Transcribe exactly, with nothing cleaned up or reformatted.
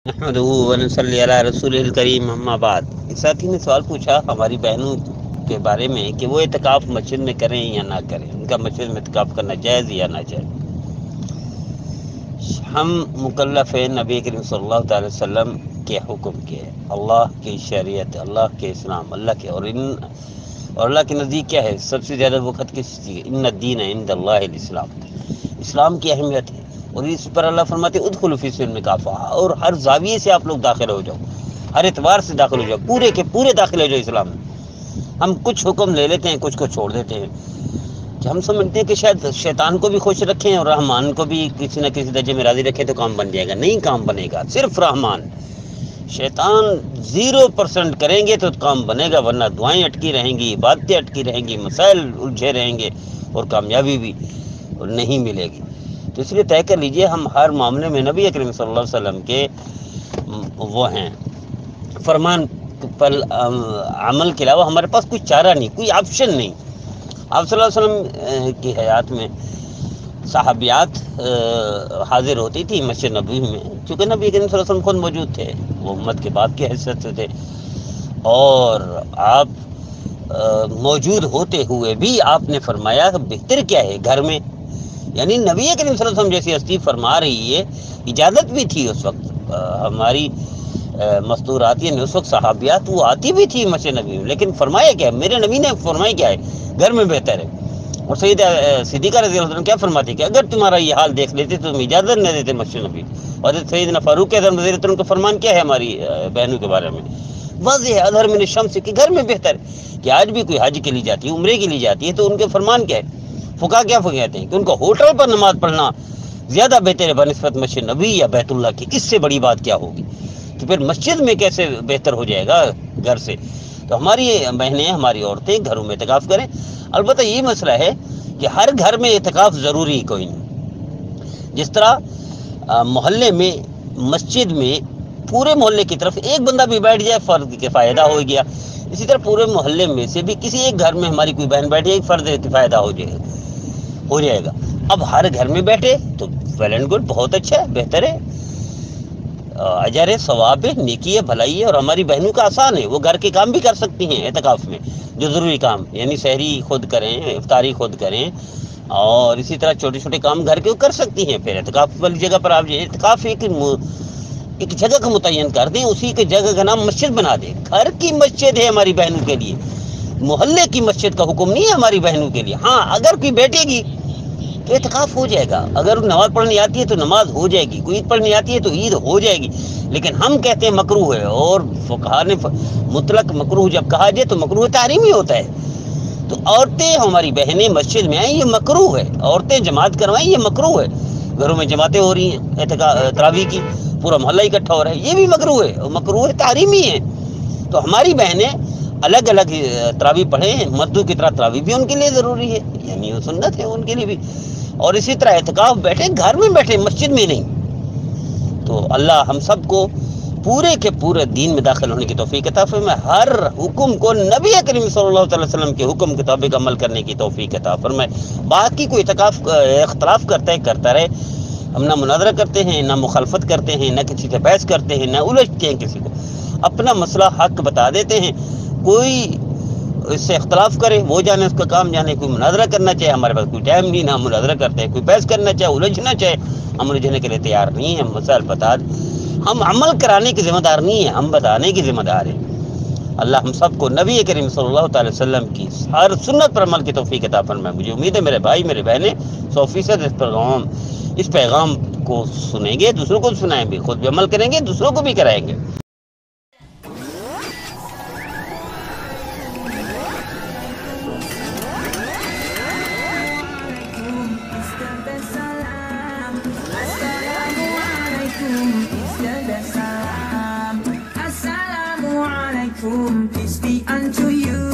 नहमदुहु व नसल्ली अला रसूलिल करीम अम्मा बाद। इस साथी ने सवाल पूछा हमारी बहनों के बारे में कि वो इत्काफ मस्जिद में करें या ना करें, उनका मस्जिद में इत्काफ करना जायज़ या ना जायज़। हम मुकल्लफ़ हैं नबी करीम सल्लल्लाहु अलैहि वसल्लम के हुक्म के, अल्लाह की शरीयत, अल्लाह के इस्लाम, अल्लाह के और इन और अल्लाह के नज़दीक क्या है, सबसे ज़्यादा वक़्त किस चीज़, इन्न दीन इंदल्लाहिल इस्लाम, इस्लाम की अहमियत है। और इस पर अल्लाह फरमाते उदखुलू फी सिल्म काफ़ा, और हर जाविये से आप लोग दाखिल हो जाओ, हर एतबार से दाखिल हो जाओ, पूरे के पूरे दाखिल हो जाओ इस्लाम में। हम कुछ हुक्म ले लेते हैं, कुछ को छोड़ देते हैं कि हम समझते हैं कि शायद शैतान को भी खुश रखें और रहमान को भी किसी न किसी दर्जे में राज़ी रखें तो काम बन जाएगा। नहीं काम बनेगा, सिर्फ रहमान। शैतान ज़ीरो परसेंट करेंगे तो काम बनेगा, वरना दुआएं अटकी रहेंगी, इबादतें अटकी रहेंगी, मसाइल उलझे रहेंगे और कामयाबी भी नहीं मिलेगी। तो इसलिए तय कर लीजिए हम हर मामले में नबी करीम सल्लल्लाहु अलैहि वसल्लम के वो हैं फरमान पर अमल के अलावा हमारे पास कोई चारा नहीं, कोई ऑप्शन नहीं। आप सल्लल्लाहु अलैहि वसल्लम की हयात में सहाबियात हाजिर होती थी मस्जिद नबवी में, चूँकि नबी करीम सल्लल्लाहु अलैहि वसल्लम खुद मौजूद थे, वो उम्मत के बाप की हैसियत से थे, और आप मौजूद होते हुए भी आपने फरमाया बेहतर क्या है घर में, यानी नबी करीम सल्लल्लाहु अलैहि वसल्लम जैसी हस्ती फरमा रही है, इजाज़त भी थी उस वक्त। आ, हमारी मस्तूर आती है उस वक्त सहाबियात वो आती भी थी मस्जिद नबी में, लेकिन फरमाया क्या है, मेरे नबी ने फरमाया क्या है, घर में बेहतर है। और सैयद सिद्दीक़ा रज़ियल्लाहु अन्हा क्या फरमाती कि अगर तुम्हारा ये हाल देख लेते तो तुम इजाज़त न देते मस्जिद नबी। और सैयदना फारूक आज़म रज़ियल्लाहु अन्हु का फरमान क्या है हमारी बहनों के बारे में, वाज़ेह है अज़हर मिन शम्स कि घर में बेहतर है। कि आज भी कोई हज के लिए जाती है, उम्रे के लिए जाती है, तो उनके फरमान क्या है, फुका क्या कहते हैं कि उनको होटल पर नमाज पढ़ना ज़्यादा बेहतर है बनिस्बत मस्जिद नबी या बैतुल्लाह की। इससे बड़ी बात क्या होगी, तो फिर मस्जिद में कैसे बेहतर हो जाएगा घर से। तो हमारी बहनें, हमारी औरतें घरों में इत्काफ करें। अलबत्ता ये मसला है कि हर घर में इत्काफ ज़रूरी कोई नहीं। जिस तरह मोहल्ले में मस्जिद में पूरे मोहल्ले की तरफ एक बंदा भी बैठ जाए फ़र्द के फ़ायदा हो गया, इसी तरह पूरे मोहल्ले में से भी किसी एक घर में हमारी कोई बहन बैठे एक फ़र्द के फ़ायदा हो जाएगा हो जाएगा अब हर घर में बैठे तो वेल एंड गुड, बहुत अच्छा है, बेहतर है, अजर है, सवाब है, नेकी है, भलाई है। और हमारी बहनों का आसान है, वो घर के काम भी कर सकती हैं इत्काफ में, जो ज़रूरी काम, यानी सहरी खुद करें, इफ्तारी खुद करें, और इसी तरह छोटे छोटे काम घर के कर सकती हैं। फिर इत्काफ वाली जगह पर आप इत्काफ एक एक जगह का मुतय्यन कर दें, उसी के जगह का नाम मस्जिद बना दें। घर की मस्जिद है हमारी बहनों के लिए, मोहल्ले की मस्जिद का हुक्म नहीं है हमारी बहनों के लिए। हाँ, अगर कोई बैठेगी तो इत्काफ हो जाएगा, अगर नमाज पढ़नी आती है तो नमाज हो जाएगी, कोई ईद पढ़नी आती है तो ईद हो जाएगी। लेकिन हम कहते हैं मकरूह है, और फुक़हा ने मुतलक मकरूह जब कहा जाए तो मकरूह तारीमी होता है। तो औरतें हमारी बहनें मस्जिद में आएँ, ये मकरूह है। औरतें जमात करवाएं, ये मकरूह है। घरों में जमातें हो रही हैं तरावी की, पूरा मोहल्ला इकट्ठा हो रहा है, ये भी मकरूह है, और मकरूह तारीमी है। तो हमारी बहनें अलग अलग तरावी पढ़ें, मर्दों की तरह तरावी भी उनके लिए ज़रूरी है, यानी वो सुन्नत है उनके लिए भी। और इसी तरह इत्काफ बैठे घर में बैठे, मस्जिद में नहीं। तो अल्लाह हम सबको पूरे के पूरे दीन में दाखिल होने की तौफीक अता फरमाए, हर हुक्म को नबी करीम सल्लल्लाहु अलैहि वसल्लम के हुक्म के मुताबिक अमल करने की तौफीक अता फरमाए। बाकी कोई इत्काफ इख्तलाफ करता है करता रहे, हम ना मुनाज़रा करते हैं, ना मुखालफत करते हैं, ना किसी से बहस करते हैं, ना उलझते हैं किसी को, अपना मसला हक बता देते हैं। कोई इससे इख्तलाफ करे वो जाने, उसका काम जाने। कोई मुनाज़रा करना चाहे, हमारे पास कोई टाइम नहीं, ना मुनाज़रा करते हैं। कोई बहस करना चाहे, उलझना चाहे, हम उलझने के लिए तैयार नहीं हैं। मसाइल बता, हम अमल कराने की ज़िम्मेदार नहीं है, हम बताने की ज़िम्मेदार है। अल्लाह हम सबको नबी करीम सल्लल्लाहु अलैहि वसल्लम की हर सुन्नत पर अमल की तौफीक अता फरमाए। मुझे उम्मीद है मेरे भाई मेरे बहनें सौ फीसद इस पैगाम इस पैगाम को सुनेंगे, दूसरों को सुनाएंगे, खुद भी अमल करेंगे, दूसरों को भी कराएंगे। Assalamualaikum, peace be unto you.